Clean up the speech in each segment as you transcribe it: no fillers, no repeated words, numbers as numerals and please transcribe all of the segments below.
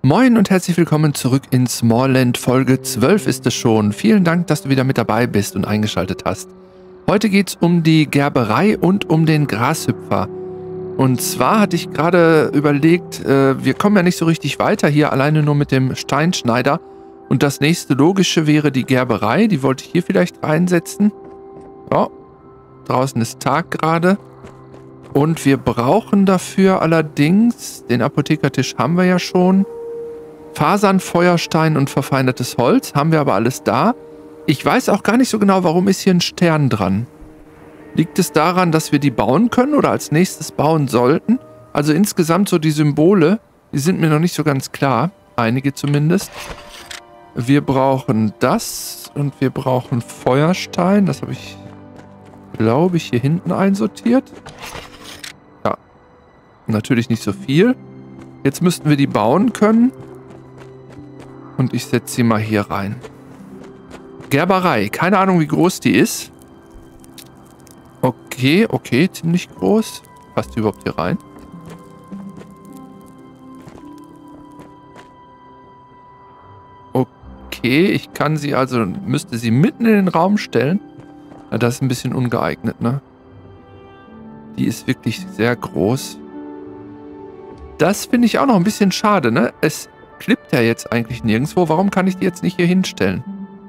Moin und herzlich willkommen zurück in Smallland. Folge 12 ist es schon. Vielen Dank, dass du wieder mit dabei bist und eingeschaltet hast. Heute geht es um die Gerberei und um den Grashüpfer. Und zwar hatte ich gerade überlegt, wir kommen ja nicht so richtig weiter hier, alleine nur mit dem Steinschneider. Und das nächste Logische wäre die Gerberei. Die wollte ich hier vielleicht reinsetzen. Ja, draußen ist Tag gerade. Und wir brauchen dafür allerdings, den Apothekertisch haben wir ja schon. Fasern, Feuerstein und verfeinertes Holz haben wir aber alles da. Ich weiß auch gar nicht so genau, warum ist hier ein Stern dran. Liegt es daran, dass wir die bauen können oder als nächstes bauen sollten? Also insgesamt so die Symbole, die sind mir noch nicht so ganz klar. Einige zumindest. Wir brauchen das und wir brauchen Feuerstein. Das habe ich, glaube ich, hier hinten einsortiert. Ja, natürlich nicht so viel. Jetzt müssten wir die bauen können. Und ich setze sie mal hier rein. Gerberei. Keine Ahnung, wie groß die ist. Okay, ziemlich groß. Passt die überhaupt hier rein? Okay, ich kann sie also, müsste sie mitten in den Raum stellen. Ja, das ist ein bisschen ungeeignet, ne? Die ist wirklich sehr groß. Das finde ich auch noch ein bisschen schade, ne? Es klippt ja jetzt eigentlich nirgendwo. Warum kann ich die jetzt nicht hier hinstellen?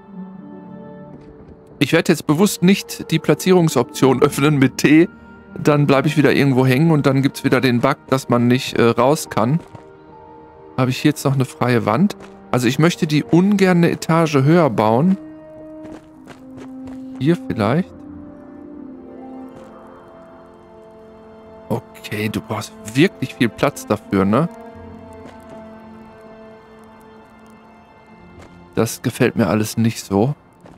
Ich werde jetzt bewusst nicht die Platzierungsoption öffnen mit T. Dann bleibe ich wieder irgendwo hängen und dann gibt es wieder den Bug, dass man nicht raus kann. Habe ich hier jetzt noch eine freie Wand? Also ich möchte die ungern eine Etage höher bauen. Hier vielleicht. Okay, du brauchst wirklich viel Platz dafür, ne? Das gefällt mir alles nicht so.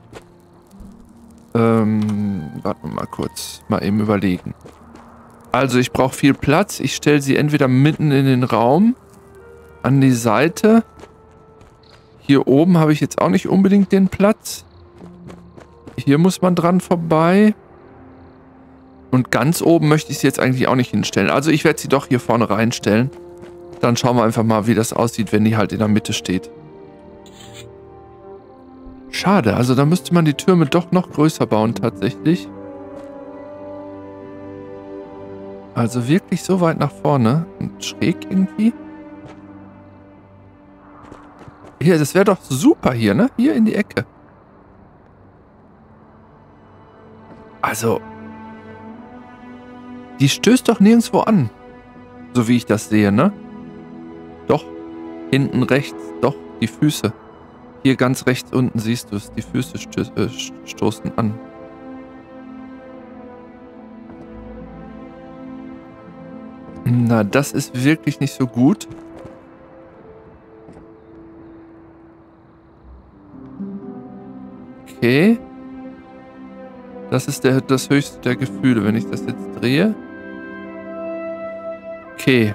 Warten wir mal kurz. Mal eben überlegen. Also ich brauche viel Platz. Ich stelle sie entweder mitten in den Raum, an die Seite. Hier oben habe ich jetzt auch nicht unbedingt den Platz. Hier muss man dran vorbei. Und ganz oben möchte ich sie jetzt eigentlich auch nicht hinstellen. Also ich werde sie doch hier vorne reinstellen. Dann schauen wir einfach mal, wie das aussieht, wenn die halt in der Mitte steht. Schade, also da müsste man die Türme doch noch größer bauen tatsächlich. Also wirklich so weit nach vorne und schräg irgendwie. Hier, das wäre doch super hier, ne? Hier in die Ecke. Also, die stößt doch nirgendwo an. So wie ich das sehe, ne? Doch, hinten rechts, doch, die Füße. Hier ganz rechts unten siehst du es, die Füße stoßen an. Na, das ist wirklich nicht so gut. Okay. Das ist das höchste der Gefühle, wenn ich das jetzt drehe. Okay.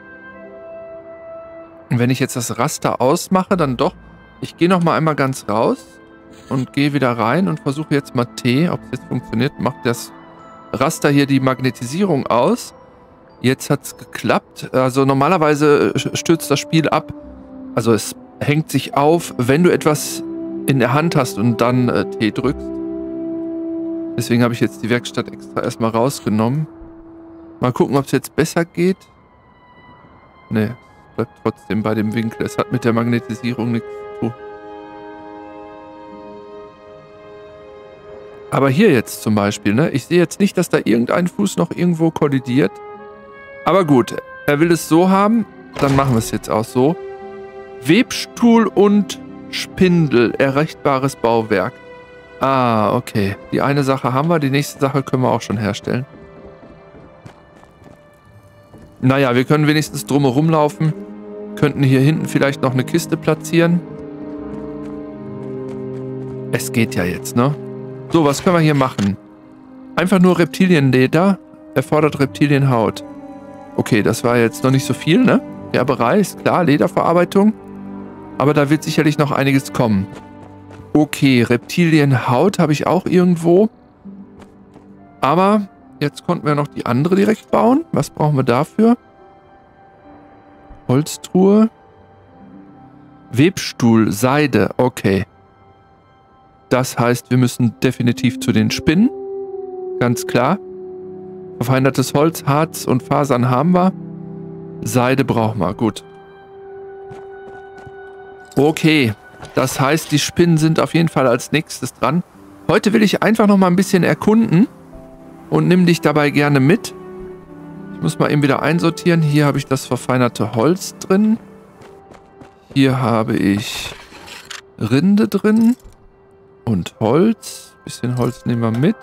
Und wenn ich jetzt das Raster ausmache, dann doch. Ich gehe noch mal einmal ganz raus und gehe wieder rein und versuche jetzt mal T, ob es jetzt funktioniert. Macht das Raster hier die Magnetisierung aus. Jetzt hat es geklappt. Also normalerweise stürzt das Spiel ab. Also es hängt sich auf, wenn du etwas in der Hand hast und dann T drückst. Deswegen habe ich jetzt die Werkstatt extra erstmal rausgenommen. Mal gucken, ob es jetzt besser geht. Ne, bleibt trotzdem bei dem Winkel. Es hat mit der Magnetisierung nichts zu tun. Aber hier jetzt zum Beispiel, ne? Ich sehe jetzt nicht, dass da irgendein Fuß noch irgendwo kollidiert. Aber gut, er will es so haben. Dann machen wir es jetzt auch so. Webstuhl und Spindel. Erreichbares Bauwerk. Ah, okay. Die eine Sache haben wir. Die nächste Sache können wir auch schon herstellen. Naja, wir können wenigstens drumherum laufen. Könnten hier hinten vielleicht noch eine Kiste platzieren. Es geht ja jetzt, ne? So, was können wir hier machen? Einfach nur Reptilienleder. Erfordert Reptilienhaut. Okay, das war jetzt noch nicht so viel, ne? Gerberei ist klar, Lederverarbeitung. Aber da wird sicherlich noch einiges kommen. Okay, Reptilienhaut habe ich auch irgendwo. Aber jetzt konnten wir noch die andere direkt bauen. Was brauchen wir dafür? Holztruhe. Webstuhl, Seide, okay. Das heißt, wir müssen definitiv zu den Spinnen. Ganz klar. Verfeinertes Holz, Harz und Fasern haben wir. Seide brauchen wir, gut. Okay, das heißt, die Spinnen sind auf jeden Fall als nächstes dran. Heute will ich einfach noch mal ein bisschen erkunden und nimm dich dabei gerne mit. Ich muss mal eben wieder einsortieren. Hier habe ich das verfeinerte Holz drin. Hier habe ich Rinde drin und Holz. Ein bisschen Holz nehmen wir mit.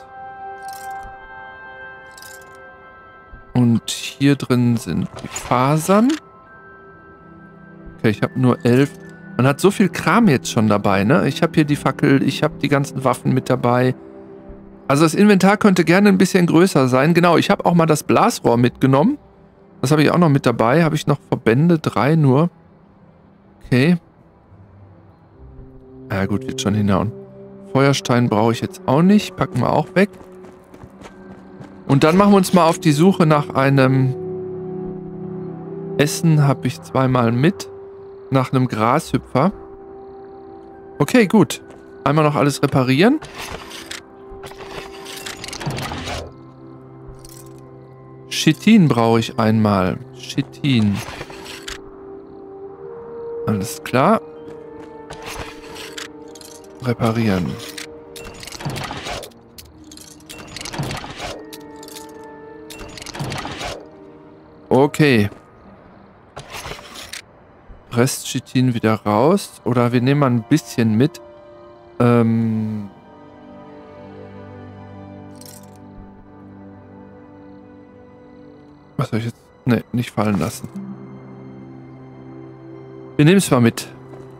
Und hier drin sind die Fasern. Okay, ich habe nur 11. Man hat so viel Kram jetzt schon dabei, ne? Ich habe hier die Fackel, ich habe die ganzen Waffen mit dabei. Also das Inventar könnte gerne ein bisschen größer sein. Genau, ich habe auch mal das Blasrohr mitgenommen. Das habe ich auch noch mit dabei. Habe ich noch Verbände? 3 nur. Okay. Ja gut, wird schon hinhauen. Feuerstein brauche ich jetzt auch nicht. Packen wir auch weg. Und dann machen wir uns mal auf die Suche nach einem Essen. Habe ich 2-mal mit. Nach einem Grashüpfer. Okay, gut. Einmal noch alles reparieren. Chitin brauche ich einmal. Chitin. Alles klar. Reparieren. Okay. Rest Chitin wieder raus. Oder wir nehmen mal ein bisschen mit. Was soll ich jetzt? Ne, nicht fallen lassen. Wir nehmen es mal mit.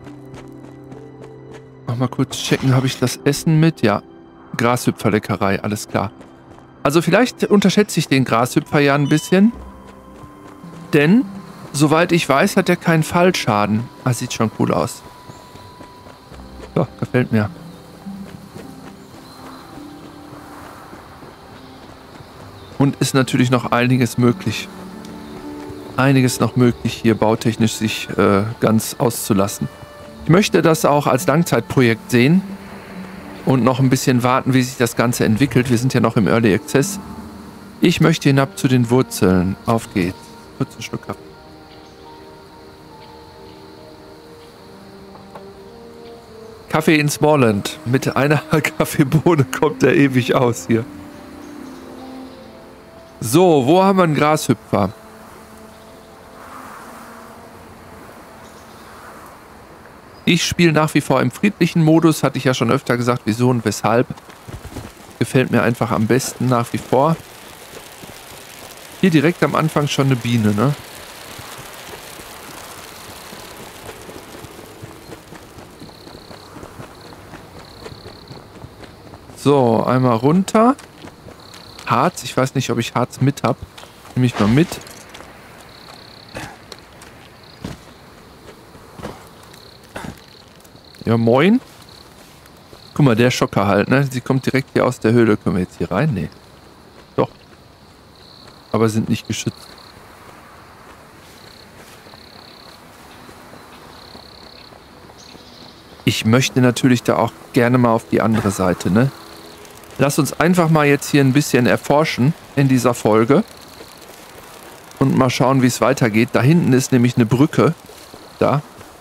Mal kurz checken, habe ich das Essen mit? Ja. Grashüpferleckerei, alles klar. Also vielleicht unterschätze ich den Grashüpfer ja ein bisschen. Denn, soweit ich weiß, hat er keinen Fallschaden. Ah, sieht schon cool aus. Ja, gefällt mir. Und ist natürlich noch einiges möglich. Einiges noch möglich, hier bautechnisch sich ganz auszulassen. Ich möchte das auch als Langzeitprojekt sehen und noch ein bisschen warten, wie sich das Ganze entwickelt. Wir sind ja noch im Early Access. Ich möchte hinab zu den Wurzeln. Auf geht's. Kurz einen Schluck Kaffee. Kaffee in Smallland. Mit einer Kaffeebohne kommt er ewig aus hier. So, wo haben wir einen Grashüpfer? Ich spiele nach wie vor im friedlichen Modus, hatte ich ja schon öfter gesagt, wieso und weshalb. Gefällt mir einfach am besten nach wie vor. Hier direkt am Anfang schon eine Biene, ne? So, einmal runter. Harz, ich weiß nicht, ob ich Harz mit habe. Nehme ich mal mit. Ja, moin. Guck mal, der Schocker halt, ne? Sie kommt direkt hier aus der Höhle. Können wir jetzt hier rein? Nee. Doch. Aber sind nicht geschützt. Ich möchte natürlich da auch gerne mal auf die andere Seite, ne? Lass uns einfach mal jetzt hier ein bisschen erforschen in dieser Folge. Und mal schauen, wie es weitergeht. Da hinten ist nämlich eine Brücke. Da.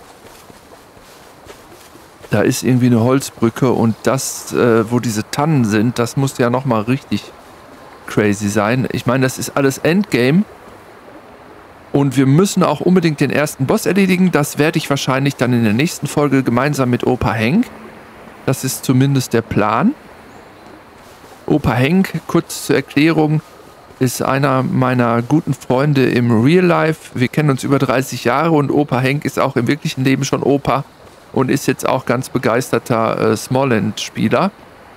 Da ist irgendwie eine Holzbrücke und das, wo diese Tannen sind, das muss ja nochmal richtig crazy sein. Ich meine, das ist alles Endgame und wir müssen auch unbedingt den ersten Boss erledigen. Das werde ich wahrscheinlich dann in der nächsten Folge gemeinsam mit Opa Hank. Das ist zumindest der Plan. Opa Hank, kurz zur Erklärung, ist einer meiner guten Freunde im Real Life. Wir kennen uns über 30 Jahre und Opa Hank ist auch im wirklichen Leben schon Opa. Und ist jetzt auch ganz begeisterter Smallland-Spieler.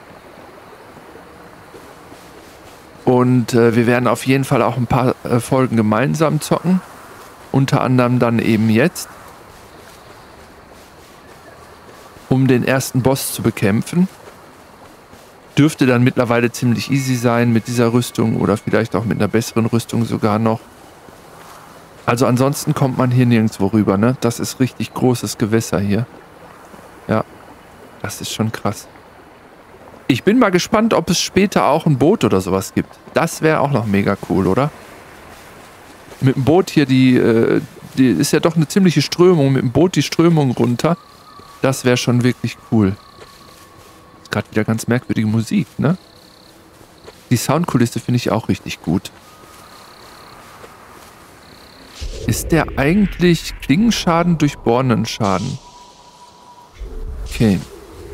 Und wir werden auf jeden Fall auch ein paar Folgen gemeinsam zocken. Unter anderem dann eben jetzt. Um den ersten Boss zu bekämpfen. Dürfte dann mittlerweile ziemlich easy sein mit dieser Rüstung. Oder vielleicht auch mit einer besseren Rüstung sogar noch. Also ansonsten kommt man hier nirgendwo rüber, ne? Das ist richtig großes Gewässer hier. Ja, das ist schon krass. Ich bin mal gespannt, ob es später auch ein Boot oder sowas gibt. Das wäre auch noch mega cool, oder? Mit dem Boot hier, die ist ja doch eine ziemliche Strömung. Mit dem Boot die Strömung runter. Das wäre schon wirklich cool. Ist gerade wieder ganz merkwürdige Musik, ne? Die Soundkulisse finde ich auch richtig gut. Ist der eigentlich Klingenschaden durch Bornenschaden? Okay.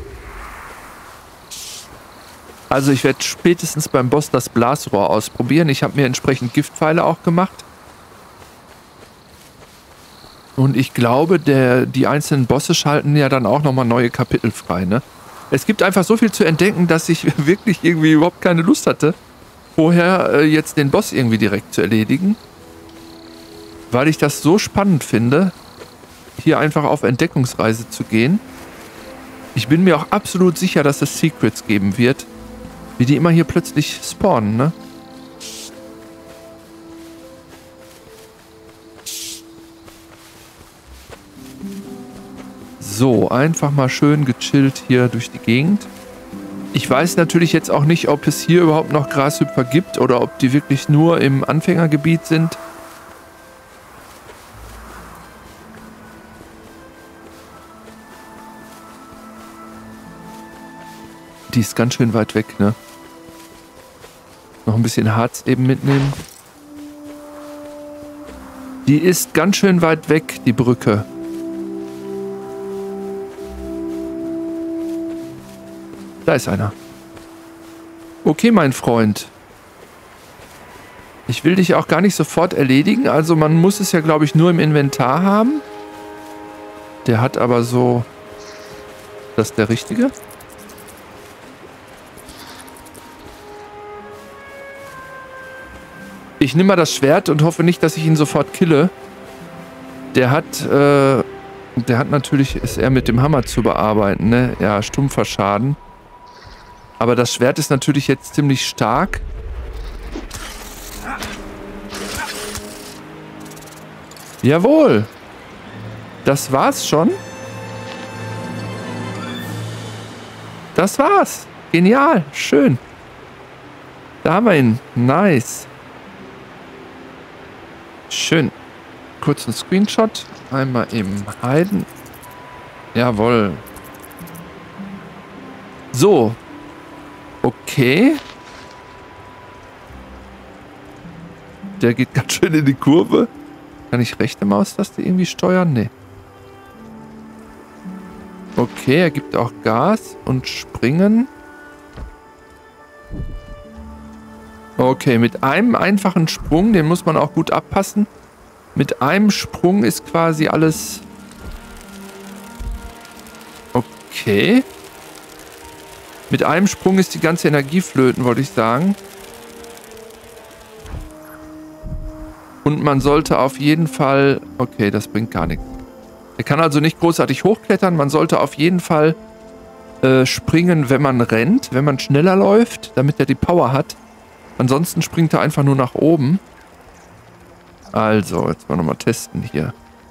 Also ich werde spätestens beim Boss das Blasrohr ausprobieren. Ich habe mir entsprechend Giftpfeile auch gemacht. Und ich glaube, die einzelnen Bosse schalten ja dann auch nochmal neue Kapitel frei, ne? Es gibt einfach so viel zu entdecken, dass ich wirklich irgendwie überhaupt keine Lust hatte, vorher jetzt den Boss irgendwie direkt zu erledigen. Weil ich das so spannend finde, hier einfach auf Entdeckungsreise zu gehen. Ich bin mir auch absolut sicher, dass es Secrets geben wird, wie die immer hier plötzlich spawnen, ne? So, einfach mal schön gechillt hier durch die Gegend. Ich weiß natürlich jetzt auch nicht, ob es hier überhaupt noch Grashüpfer gibt oder ob die wirklich nur im Anfängergebiet sind. Die ist ganz schön weit weg, ne? Noch ein bisschen Harz eben mitnehmen. Die ist ganz schön weit weg, die Brücke. Da ist einer. Okay, mein Freund. Ich will dich auch gar nicht sofort erledigen. Also man muss es ja, glaube ich, nur im Inventar haben. Der hat aber so... Das ist der richtige? Ich nehme mal das Schwert und hoffe nicht, dass ich ihn sofort kille. Der hat natürlich, ist er mit dem Hammer zu bearbeiten, ne? Ja, stumpfer Schaden. Aber das Schwert ist natürlich jetzt ziemlich stark. Jawohl. Das war's schon. Das war's. Genial. Schön. Da haben wir ihn. Nice. Schön. Kurz ein Screenshot. Einmal im Heiden. Jawohl. So. Okay. Der geht ganz schön in die Kurve. Kann ich rechte Maustaste irgendwie steuern? Nee. Okay, er gibt auch Gas und Springen. Okay, mit einem einfachen Sprung, den muss man auch gut abpassen. Mit einem Sprung ist quasi alles... Okay. Mit einem Sprung ist die ganze Energie flöten, wollte ich sagen. Und man sollte auf jeden Fall... Okay, das bringt gar nichts. Er kann also nicht großartig hochklettern. Man sollte auf jeden Fall springen, wenn man rennt, wenn man schneller läuft, damit er die Power hat. Ansonsten springt er einfach nur nach oben. Also, jetzt mal nochmal testen hier.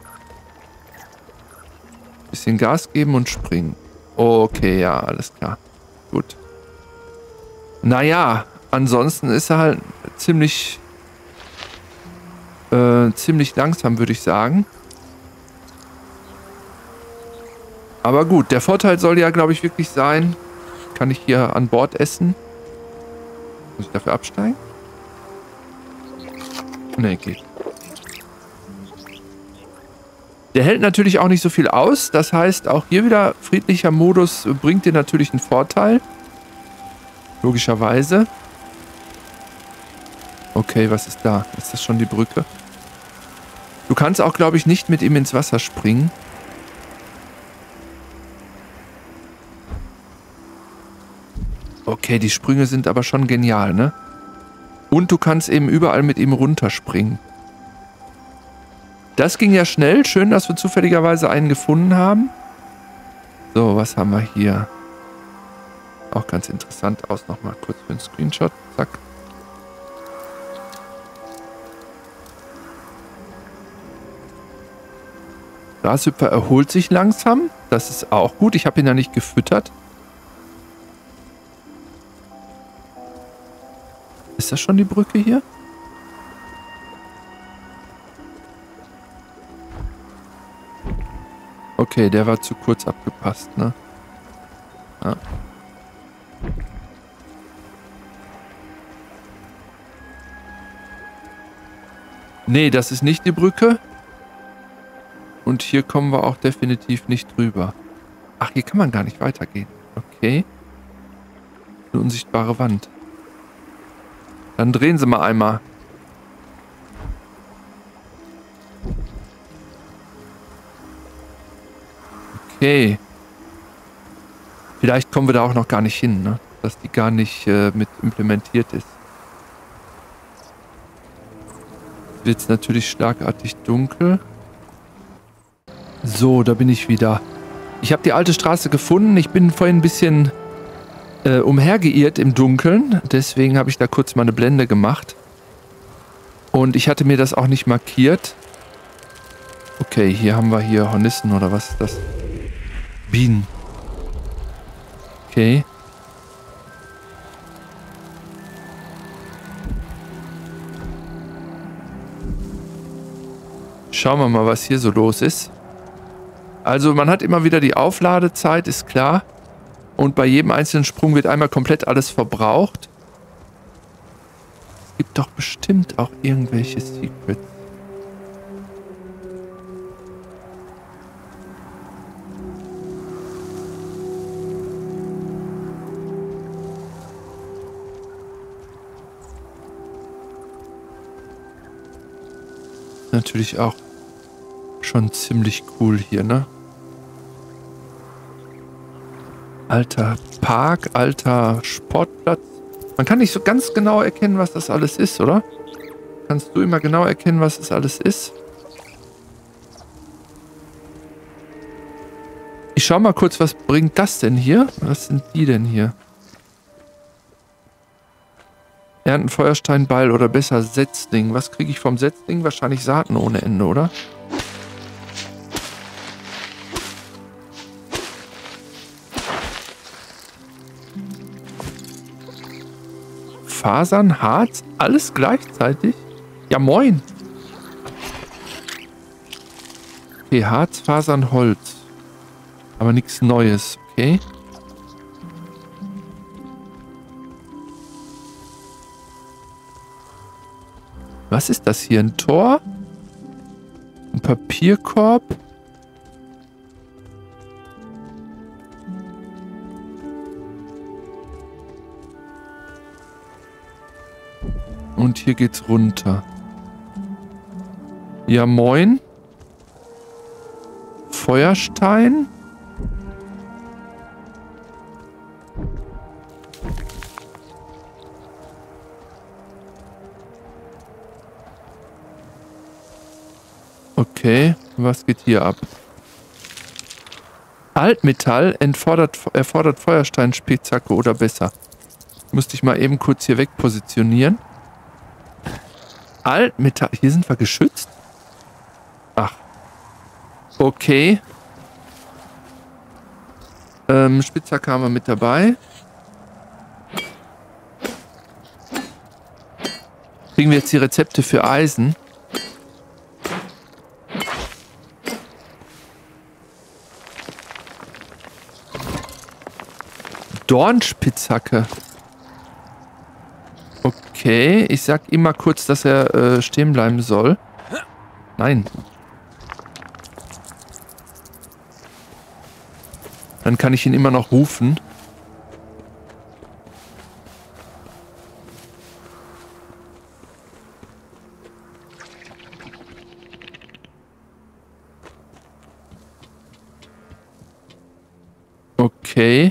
Bisschen Gas geben und springen. Okay, ja, alles klar. Gut. Naja, ansonsten ist er halt ziemlich langsam, würde ich sagen. Aber gut, der Vorteil soll ja, glaube ich, wirklich sein, kann ich hier an Bord essen. Muss ich dafür absteigen? Nee, geht. Der hält natürlich auch nicht so viel aus. Das heißt, auch hier wieder friedlicher Modus bringt dir natürlich einen Vorteil. Logischerweise. Okay, was ist da? Ist das schon die Brücke? Du kannst auch, glaube ich, nicht mit ihm ins Wasser springen. Okay, die Sprünge sind aber schon genial, ne? Und du kannst eben überall mit ihm runterspringen. Das ging ja schnell. Schön, dass wir zufälligerweise einen gefunden haben. So, was haben wir hier? Auch ganz interessant aus. Nochmal kurz für einen Screenshot. Zack. Grashüpfer erholt sich langsam. Das ist auch gut. Ich habe ihn ja nicht gefüttert. Ist das schon die Brücke hier? Okay, der war zu kurz abgepasst, ne? Ja. Nee, das ist nicht die Brücke. Und hier kommen wir auch definitiv nicht drüber. Ach, hier kann man gar nicht weitergehen. Okay. Eine unsichtbare Wand. Dann drehen Sie mal einmal. Okay. Vielleicht kommen wir da auch noch gar nicht hin, ne? Dass die gar nicht mit implementiert ist. Wird es natürlich schlagartig dunkel. So, da bin ich wieder. Ich habe die alte Straße gefunden. Ich bin vorhin ein bisschen umhergeirrt im Dunkeln. Deswegen habe ich da kurz mal eine Blende gemacht. Und ich hatte mir das auch nicht markiert. Okay, hier haben wir hier Hornissen oder was ist das? Bienen. Okay. Schauen wir mal, was hier so los ist. Also man hat immer wieder die Aufladezeit, ist klar. Und bei jedem einzelnen Sprung wird einmal komplett alles verbraucht. Es gibt doch bestimmt auch irgendwelche Secrets. Natürlich auch schon ziemlich cool hier, ne? Alter Park, alter Sportplatz. Man kann nicht so ganz genau erkennen, was das alles ist, oder? Kannst du immer genau erkennen, was das alles ist? Ich schau mal kurz, was bringt das denn hier? Was sind die denn hier? Ernten Feuersteinbeil oder besser Setzling. Was kriege ich vom Setzling? Wahrscheinlich Saaten ohne Ende, oder? Fasern, Harz, alles gleichzeitig? Ja, moin. Okay, Harz, Fasern, Holz. Aber nichts Neues, okay? Was ist das hier? Ein Tor? Ein Papierkorb? Und hier geht's runter. Ja, moin. Feuerstein. Okay, was geht hier ab? Altmetall erfordert Feuersteinspitzhacke oder besser. Musste ich mal eben kurz hier weg positionieren. Altmetall. Hier sind wir geschützt? Ach. Okay. Spitzhacke haben wir mit dabei. Kriegen wir jetzt die Rezepte für Eisen? Dornspitzhacke. Okay, ich sag ihm mal kurz, dass er stehen bleiben soll. Nein. Dann kann ich ihn immer noch rufen. Okay.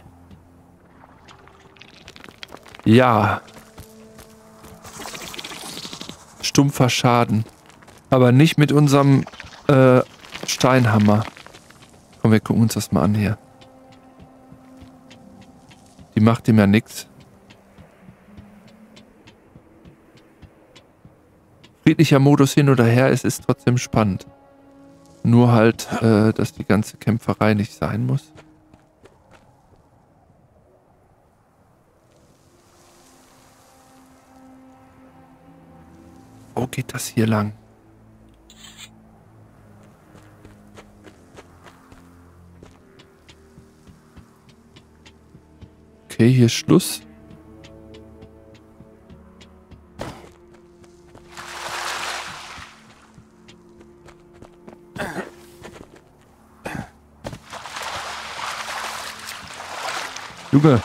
Ja. Stumpfer Schaden. Aber nicht mit unserem Steinhammer. Komm, wir gucken uns das mal an hier. Die macht ihm ja nichts. Friedlicher Modus hin oder her, es ist trotzdem spannend. Nur halt, dass die ganze Kämpferei nicht sein muss. Wo geht das hier lang? Okay, hier ist Schluss. Junge.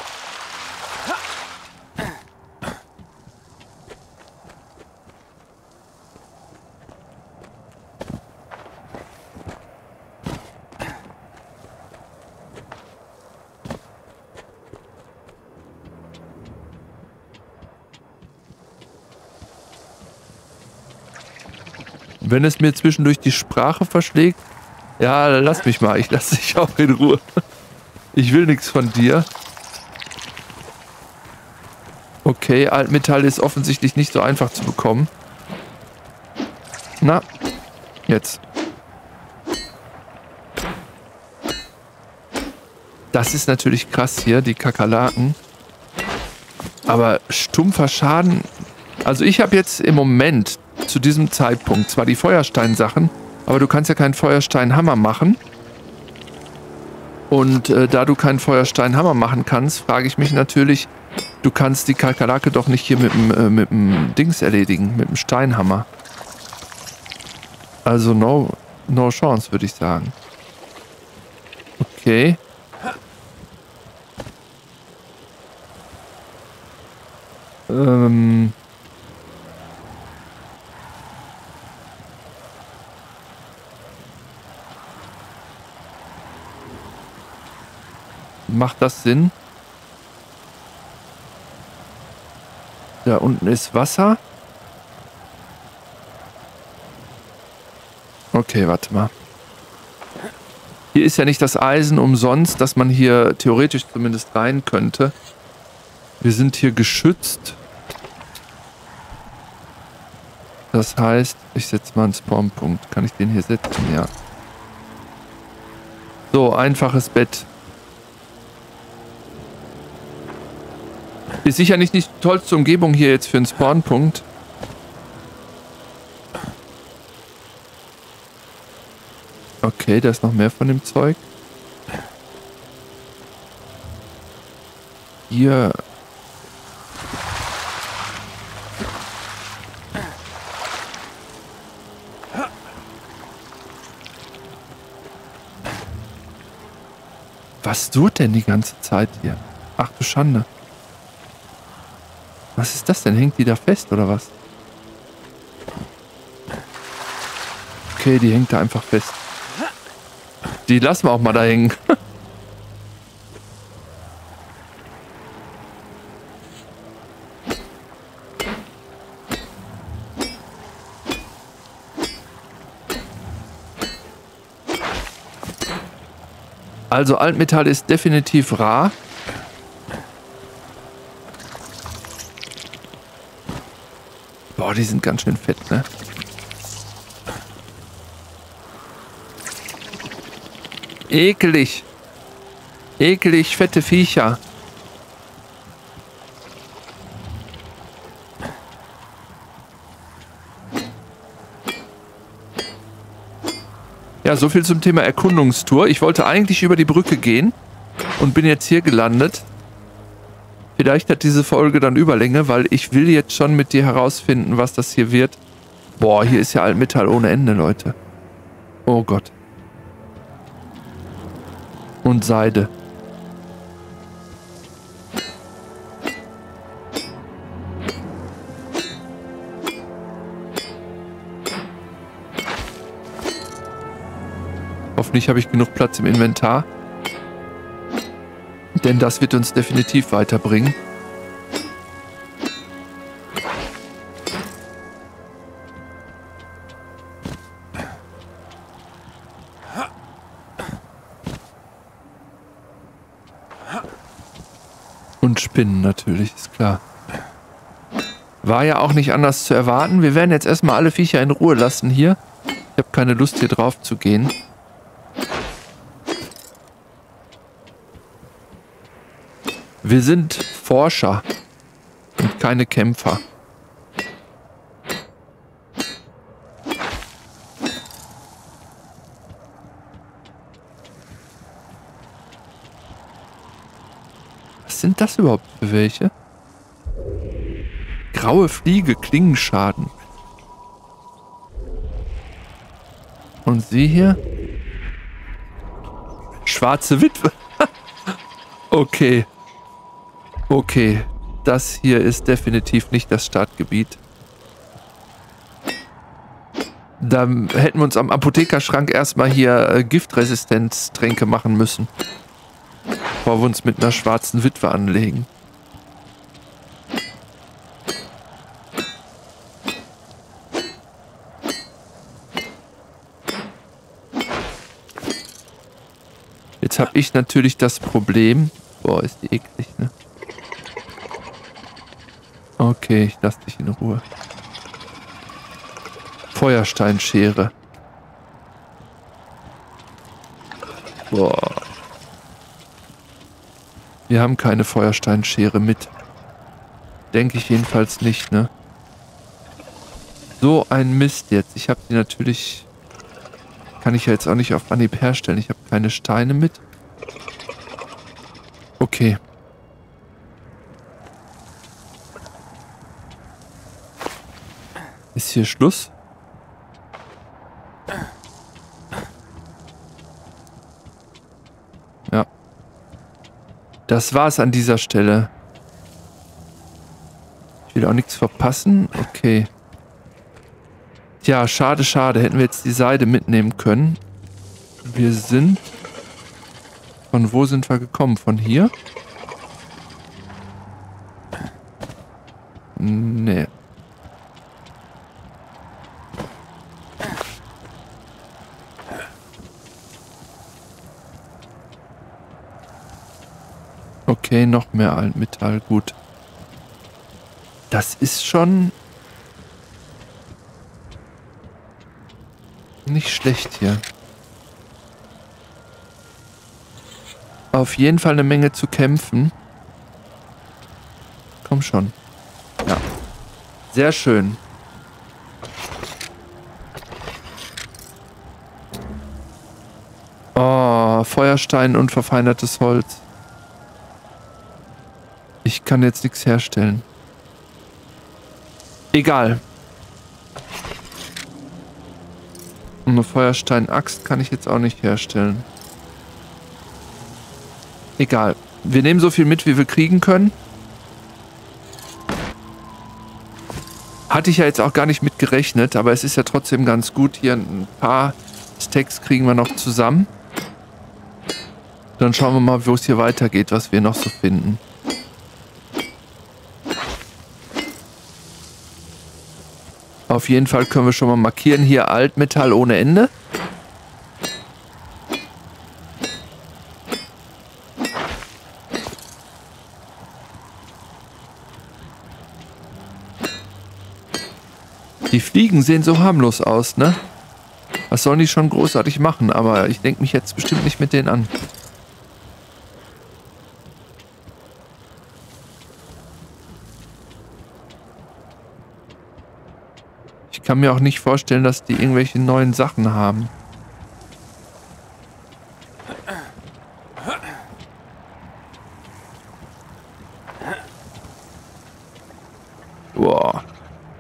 Wenn es mir zwischendurch die Sprache verschlägt, ja, lass mich mal, ich lasse dich auch in Ruhe. Ich will nichts von dir. Okay, Altmetall ist offensichtlich nicht so einfach zu bekommen. Na, jetzt. Das ist natürlich krass hier, die Kakerlaken. Aber stumpfer Schaden... Also ich habe jetzt im Moment, zu diesem Zeitpunkt, zwar die Feuerstein-Sachen, aber du kannst ja keinen Feuersteinhammer machen. Und da du keinen Feuersteinhammer machen kannst, frage ich mich natürlich, du kannst die Kakerlake doch nicht hier mit dem Dings erledigen, mit dem Steinhammer. Also no chance, würde ich sagen. Okay. Macht das Sinn? Da unten ist Wasser. Okay, warte mal. Hier ist ja nicht das Eisen umsonst, dass man hier theoretisch zumindest rein könnte. Wir sind hier geschützt. Das heißt, ich setze mal einen Spawnpunkt. Kann ich den hier setzen? Ja. So, einfaches Bett. Ist sicher nicht die tollste Umgebung hier jetzt für einen Spawnpunkt. Okay, da ist noch mehr von dem Zeug. Hier. Was tut denn die ganze Zeit hier? Ach du Schande. Was ist das denn? Hängt die da fest oder was? Okay, die hängt da einfach fest. Die lassen wir auch mal da hängen. Also Altmetall ist definitiv rar. Boah, die sind ganz schön fett, ne? Ekelig. Ekelig, fette Viecher. Ja, so viel zum Thema Erkundungstour. Ich wollte eigentlich über die Brücke gehen und bin jetzt hier gelandet. Vielleicht hat diese Folge dann Überlänge, weil ich will jetzt schon mit dir herausfinden, was das hier wird. Boah, hier ist ja Altmetall ohne Ende, Leute. Oh Gott. Und Seide. Hoffentlich habe ich genug Platz im Inventar. Denn das wird uns definitiv weiterbringen. Und Spinnen natürlich, ist klar. War ja auch nicht anders zu erwarten. Wir werden jetzt erstmal alle Viecher in Ruhe lassen hier. Ich habe keine Lust, hier drauf zu gehen. Wir sind Forscher und keine Kämpfer. Was sind das überhaupt für welche? Graue Fliege, Klingenschaden. Und Sie hier? Schwarze Witwe. Okay. Okay. Das hier ist definitiv nicht das Startgebiet. Da hätten wir uns am Apothekerschrank erstmal hier Giftresistenztränke machen müssen. Bevor wir uns mit einer schwarzen Witwe anlegen. Jetzt habe ich natürlich das Problem... Boah, ist die eklig, ne? Okay, ich lasse dich in Ruhe. Feuersteinschere. Boah. Wir haben keine Feuersteinschere mit. Denke ich jedenfalls nicht, ne? So ein Mist jetzt. Ich habe die natürlich... Kann ich ja jetzt auch nicht auf Anhieb herstellen. Ich habe keine Steine mit. Okay. Ist hier Schluss? Ja. Das war's an dieser Stelle. Ich will auch nichts verpassen. Okay. Tja, schade, schade. Hätten wir jetzt die Seide mitnehmen können. Wir sind... Von wo sind wir gekommen? Von hier? Nee. Okay, noch mehr Altmetall. Gut. Das ist schon... nicht schlecht hier. Auf jeden Fall eine Menge zu kämpfen. Komm schon. Ja. Sehr schön. Oh, Feuerstein und verfeinertes Holz. Ich kann jetzt nichts herstellen. Egal. Und eine Feuerstein-Axt kann ich jetzt auch nicht herstellen. Egal. Wir nehmen so viel mit, wie wir kriegen können. Hatte ich ja jetzt auch gar nicht mit gerechnet, aber es ist ja trotzdem ganz gut. Hier ein paar Stacks kriegen wir noch zusammen. Dann schauen wir mal, wo es hier weitergeht, was wir noch so finden. Auf jeden Fall können wir schon mal markieren. Hier Altmetall ohne Ende. Die Fliegen sehen so harmlos aus, ne? Was sollen die schon großartig machen? Aber ich denke mich jetzt bestimmt nicht mit denen an. Ich kann mir auch nicht vorstellen, dass die irgendwelche neuen Sachen haben. Boah.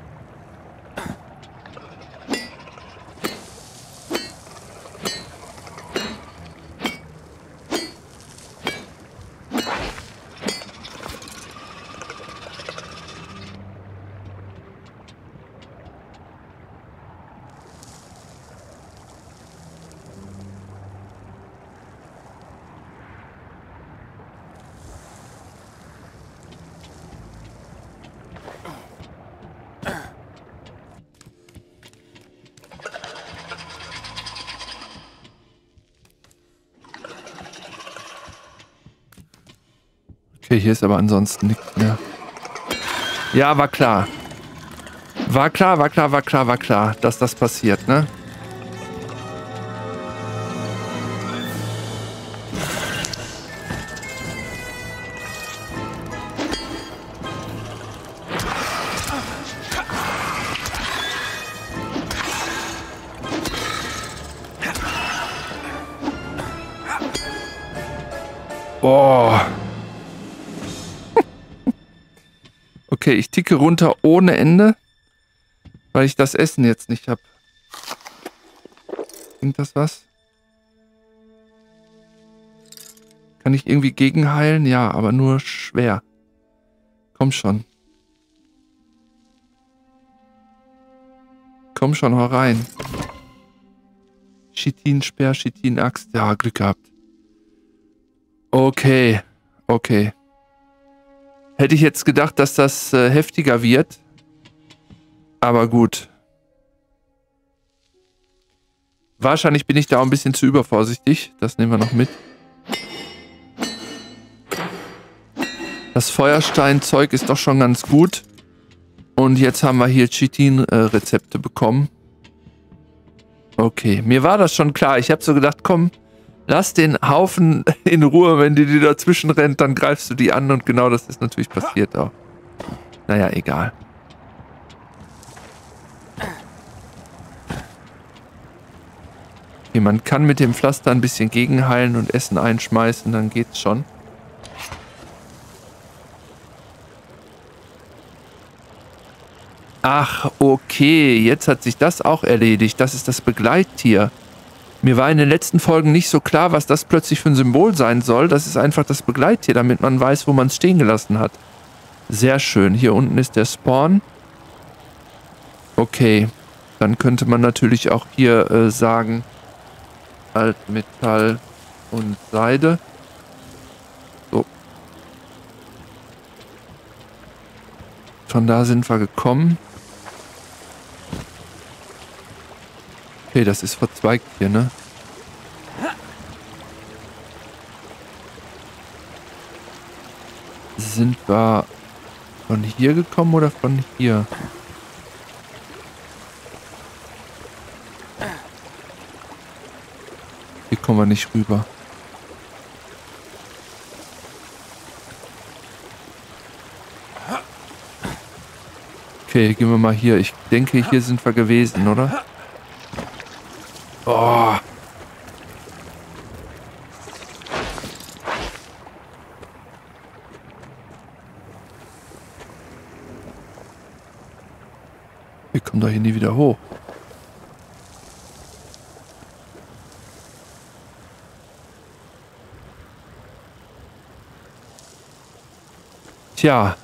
Okay, hier ist aber ansonsten nichts mehr. Ja, war klar. War klar, dass das passiert, ne? Boah. Okay, ich ticke runter ohne Ende, weil ich das Essen jetzt nicht habe. Bringt das was? Kann ich irgendwie gegenheilen? Ja, aber nur schwer. Komm schon. Komm schon, hau rein. Chitin-Speer, Chitin-Axt. Ja, Glück gehabt. Okay. Okay. Hätte ich jetzt gedacht, dass das heftiger wird. Aber gut. Wahrscheinlich bin ich da auch ein bisschen zu übervorsichtig. Das nehmen wir noch mit. Das Feuersteinzeug ist doch schon ganz gut. Und jetzt haben wir hier Chitin-Rezepte bekommen. Okay, mir war das schon klar. Ich habe so gedacht, komm, lass den Haufen in Ruhe. Wenn die dir dazwischen rennt, dann greifst du die an. Und genau das ist natürlich passiert auch. Naja, egal. Okay, man kann mit dem Pflaster ein bisschen gegenheilen und Essen einschmeißen, dann geht's schon. Ach, okay, jetzt hat sich das auch erledigt. Das ist das Begleittier. Mir war in den letzten Folgen nicht so klar, was das plötzlich für ein Symbol sein soll. Das ist einfach das Begleittier, damit man weiß, wo man es stehen gelassen hat. Sehr schön. Hier unten ist der Spawn. Okay, dann könnte man natürlich auch hier sagen, Altmetall und Seide. So. Von da sind wir gekommen. Okay, das ist verzweigt hier, ne? Sind wir von hier gekommen oder von hier? Hier kommen wir nicht rüber. Okay, gehen wir mal hier. Ich denke, hier sind wir gewesen, oder? Oh. Wir kommen doch hier nie wieder hoch. Tja.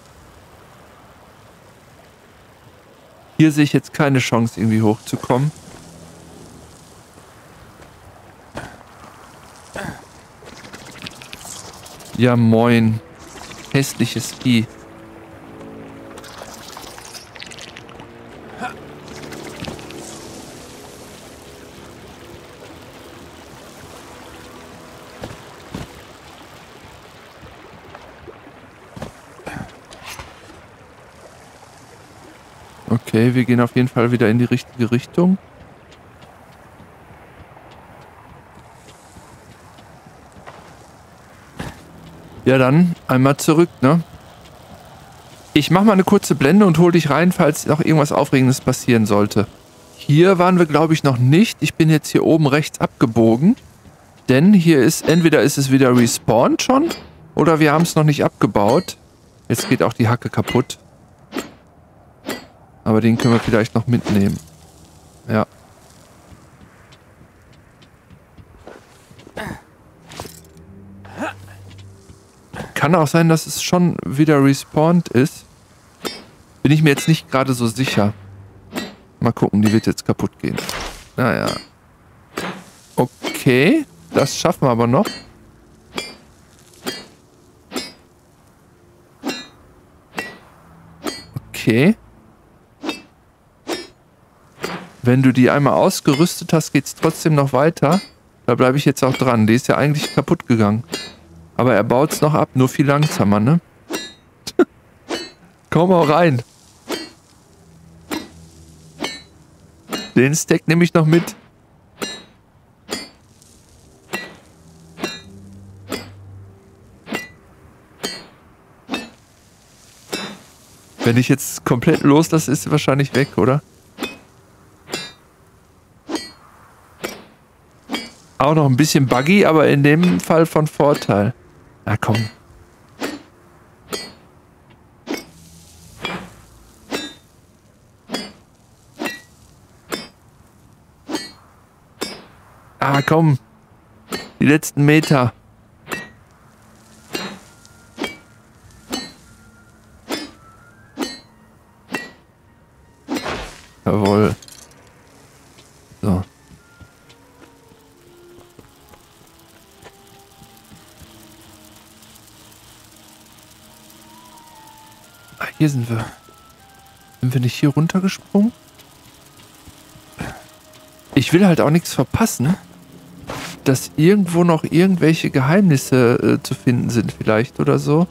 Hier sehe ich jetzt keine Chance, irgendwie hochzukommen. Ja, moin. Hässliches Vieh. Okay, wir gehen auf jeden Fall wieder in die richtige Richtung. Ja, dann einmal zurück, ne? Ich mache mal eine kurze Blende und hol dich rein, falls noch irgendwas Aufregendes passieren sollte. Hier waren wir, glaube ich, noch nicht. Ich bin jetzt hier oben rechts abgebogen. Denn hier ist, entweder ist es wieder respawned schon, oder wir haben es noch nicht abgebaut. Jetzt geht auch die Hacke kaputt. Aber den können wir vielleicht noch mitnehmen. Ja. Kann auch sein, dass es schon wieder respawned ist. Bin ich mir jetzt nicht gerade so sicher. Mal gucken, die wird jetzt kaputt gehen. Naja. Okay, das schaffen wir aber noch. Okay. Wenn du die einmal ausgerüstet hast, geht es trotzdem noch weiter. Da bleibe ich jetzt auch dran. Die ist ja eigentlich kaputt gegangen. Aber er baut es noch ab, nur viel langsamer, ne? Komm auch rein. Den Stack nehme ich noch mit. Wenn ich jetzt komplett loslasse, ist sie wahrscheinlich weg, oder? Auch noch ein bisschen buggy, aber in dem Fall von Vorteil. Na komm. Ah, komm. Die letzten Meter. Jawohl. So. Ah, hier sind wir. Sind wir nicht hier runtergesprungen? Ich will halt auch nichts verpassen, dass irgendwo noch irgendwelche Geheimnisse zu finden sind vielleicht oder so.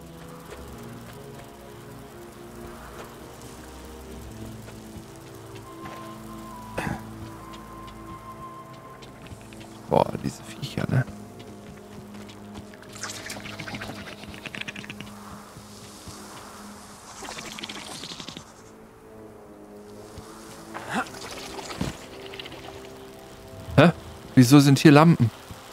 Boah, diese Viecher, ne? Hä? Wieso sind hier Lampen?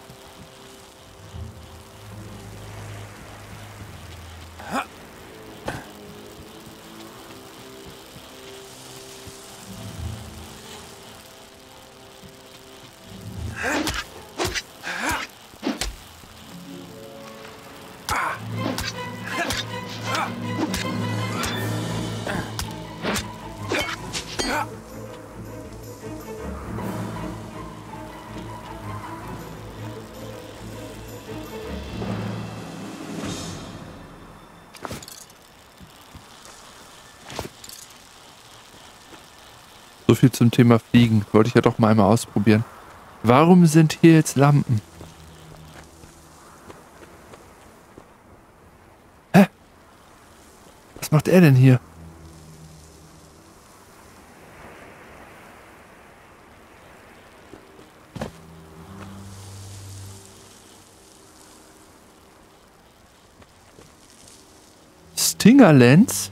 So viel zum Thema Fliegen. Wollte ich ja doch mal einmal ausprobieren. Warum sind hier jetzt Lampen? Hä? Was macht er denn hier? Stingerlands?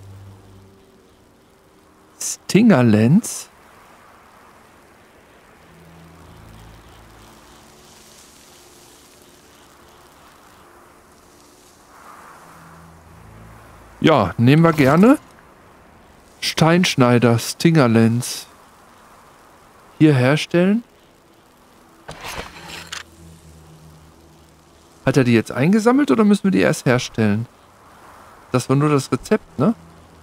Stingerlands? Ja, nehmen wir gerne. Steinschneider, Stingerlands. Hier herstellen. Hat er die jetzt eingesammelt oder müssen wir die erst herstellen? Das war nur das Rezept, ne?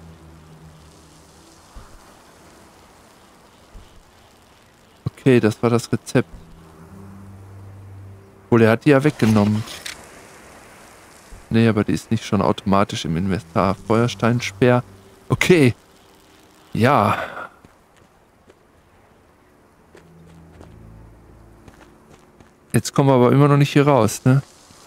Okay, das war das Rezept. Obwohl, er hat die ja weggenommen. Nee, aber die ist nicht schon automatisch im Inventar. Feuersteinspeer. Okay. Ja. Jetzt kommen wir aber immer noch nicht hier raus, ne?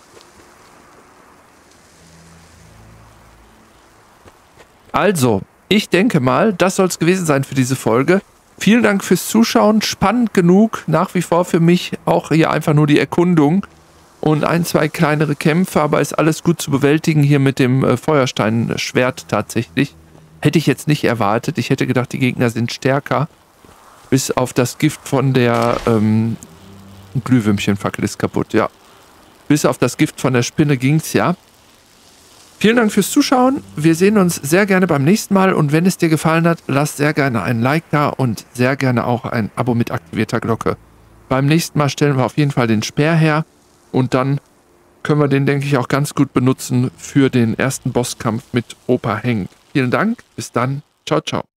Also, ich denke mal, das soll es gewesen sein für diese Folge. Vielen Dank fürs Zuschauen. Spannend genug. Nach wie vor für mich auch hier einfach nur die Erkundung. Und ein, zwei kleinere Kämpfe, aber ist alles gut zu bewältigen hier mit dem Feuersteinschwert tatsächlich. Hätte ich jetzt nicht erwartet. Ich hätte gedacht, die Gegner sind stärker. Bis auf das Gift von der Glühwürmchenfackel ist kaputt, ja. Bis auf das Gift von der Spinne ging's ja. Vielen Dank fürs Zuschauen. Wir sehen uns sehr gerne beim nächsten Mal. Und wenn es dir gefallen hat, lass sehr gerne ein Like da und sehr gerne auch ein Abo mit aktivierter Glocke. Beim nächsten Mal stellen wir auf jeden Fall den Speer her. Und dann können wir den, denke ich, auch ganz gut benutzen für den ersten Bosskampf mit Opa Henk. Vielen Dank, bis dann, ciao, ciao.